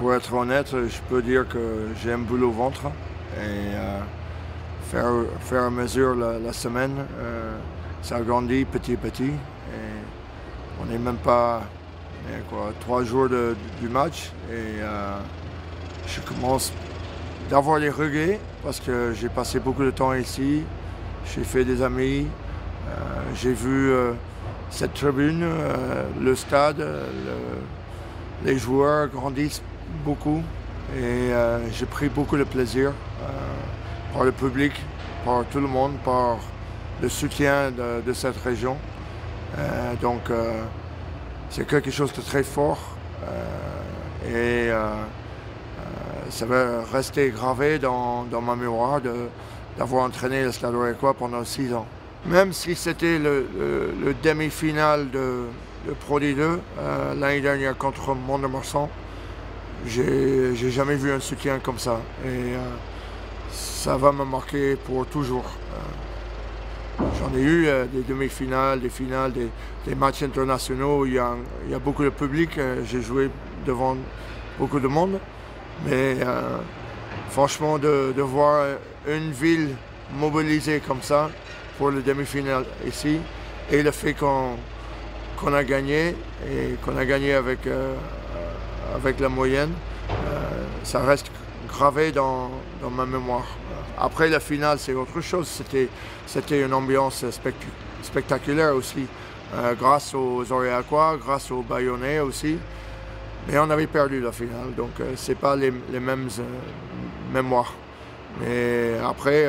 Pour être honnête, je peux dire que j'ai un boulot au ventre et faire à mesure la semaine, ça grandit petit à petit. Et on n'est même pas 3 jours du match et je commence d'avoir des regrets parce que j'ai passé beaucoup de temps ici, j'ai fait des amis, j'ai vu cette tribune, le stade, les joueurs grandissent beaucoup et j'ai pris beaucoup de plaisir par le public, par tout le monde, par le soutien de cette région. Donc c'est quelque chose de très fort et ça va rester gravé dans ma mémoire d'avoir entraîné le Stade Lourécois pendant 6 ans. Même si c'était le demi-finale de Pro D2 l'année dernière contre Mont-de-Marsan, j'ai jamais vu un soutien comme ça et ça va me marquer pour toujours. J'en ai eu des demi-finales, des finales, des matchs internationaux où il y a beaucoup de public. J'ai joué devant beaucoup de monde. Mais franchement, de voir une ville mobilisée comme ça pour le demi-finale ici et le fait qu'on a gagné et qu'on a gagné avec la moyenne, ça reste gravé dans ma mémoire. Après la finale, c'est autre chose. C'était une ambiance spectaculaire aussi, grâce aux Oréacois, grâce aux Bayonnais aussi. Mais on avait perdu la finale, donc c'est pas les mêmes mémoires. Mais après,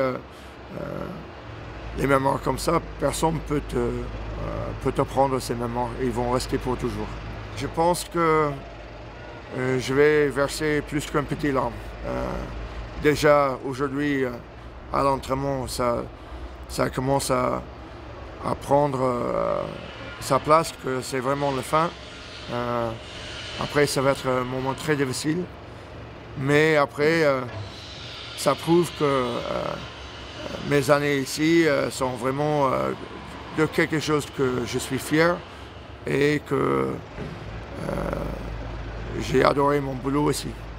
les mémoires comme ça, personne peut te prendre ces mémoires. Ils vont rester pour toujours. Je pense que je vais verser plus qu'un petit larme. Déjà aujourd'hui, à l'entraînement, ça commence à prendre sa place, que c'est vraiment la fin. Après, ça va être un moment très difficile. Mais après, ça prouve que mes années ici sont vraiment de quelque chose que je suis fier et que j'ai adoré mon boulot ici.